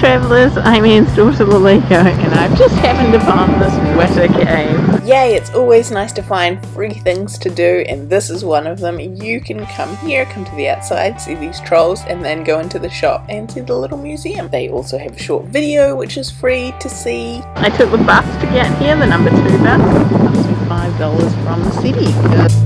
travellers, I'm Anne's daughter Lalika, and I've just happened upon this Weta Cave. Yay, it's always nice to find free things to do, and this is one of them. You can come here, come to the outside, see these trolls, and then go into the shop and see the little museum. They also have a short video which is free to see. I took the bus to get here, the number 2 bus. It cost me $5 from the city.